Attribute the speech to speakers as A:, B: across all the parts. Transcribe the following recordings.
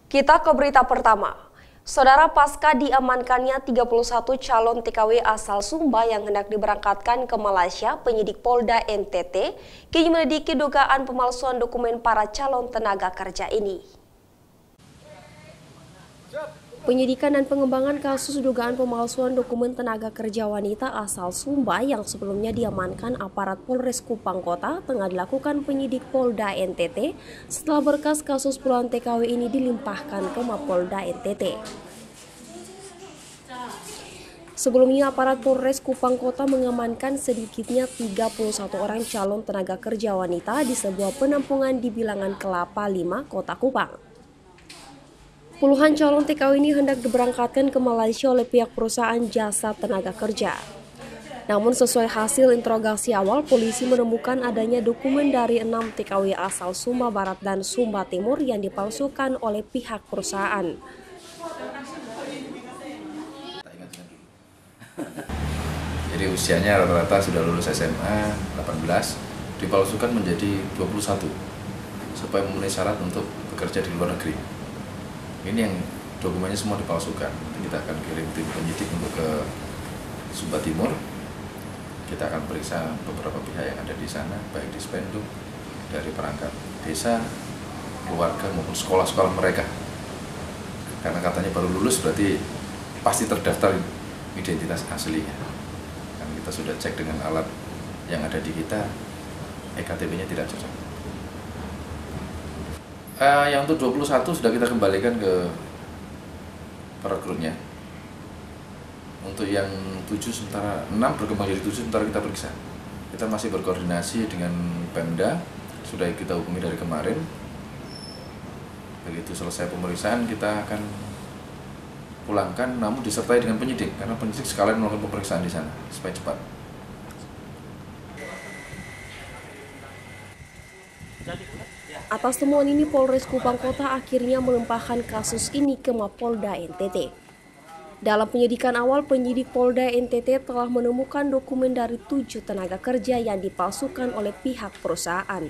A: Kita ke berita pertama. Saudara, pasca diamankannya 31 calon TKW asal Sumba yang hendak diberangkatkan ke Malaysia, penyidik Polda NTT kini menyelidiki dugaan pemalsuan dokumen para calon tenaga kerja ini. Penyidikan dan pengembangan kasus dugaan pemalsuan dokumen tenaga kerja wanita asal Sumba yang sebelumnya diamankan aparat Polres Kupang Kota tengah dilakukan penyidik Polda NTT setelah berkas kasus puluhan TKW ini dilimpahkan ke Mapolda NTT. Sebelumnya aparat Polres Kupang Kota mengamankan sedikitnya 31 orang calon tenaga kerja wanita di sebuah penampungan di Bilangan Kelapa 5, Kota Kupang. Puluhan calon TKW ini hendak diberangkatkan ke Malaysia oleh pihak perusahaan jasa tenaga kerja. Namun sesuai hasil interogasi awal, polisi menemukan adanya dokumen dari 6 TKW asal Sumba Barat dan Sumba Timur yang dipalsukan oleh pihak perusahaan.
B: Jadi usianya rata-rata sudah lulus SMA 18, dipalsukan menjadi 21 supaya memenuhi syarat untuk bekerja di luar negeri. Ini yang dokumennya semua dipalsukan. Kita akan kirim tim penyidik untuk ke Sumba Timur. Kita akan periksa beberapa pihak yang ada di sana, baik di Spenduk, dari perangkat desa, keluarga maupun sekolah-sekolah mereka. Karena katanya baru lulus, berarti pasti terdaftar identitas aslinya. Kan kita sudah cek dengan alat yang ada di kita, EKTP-nya tidak cocok. Yang untuk 21 sudah kita kembalikan ke perekrutnya. Untuk yang 7 sementara 6 berkembang jadi 7 sementara kita periksa. Kita masih berkoordinasi dengan Pemda, sudah kita hubungi dari kemarin. Begitu selesai pemeriksaan kita akan pulangkan, namun disertai dengan penyidik karena penyidik sekalian melakukan pemeriksaan di sana supaya cepat.
A: Atas temuan ini, Polres Kupang Kota akhirnya melimpahkan kasus ini ke Mapolda NTT. Dalam penyidikan awal, penyidik Polda NTT telah menemukan dokumen dari 7 tenaga kerja yang dipalsukan oleh pihak perusahaan.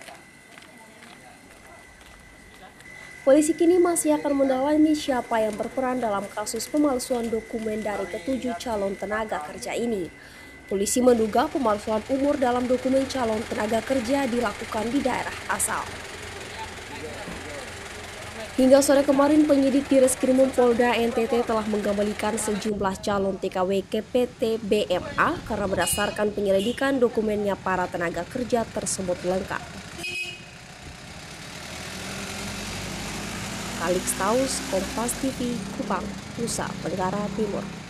A: Polisi kini masih akan mendalami siapa yang berperan dalam kasus pemalsuan dokumen dari ke-7 calon tenaga kerja ini. Polisi menduga pemalsuan umur dalam dokumen calon tenaga kerja dilakukan di daerah asal. Hingga sore kemarin, penyidik di Reskrimum Polda NTT telah mengembalikan sejumlah calon TKW ke PT BMA karena berdasarkan penyelidikan dokumennya para tenaga kerja tersebut lengkap. Kalix Taus, Kompas TV, Kupang, Nusa Tenggara Timur.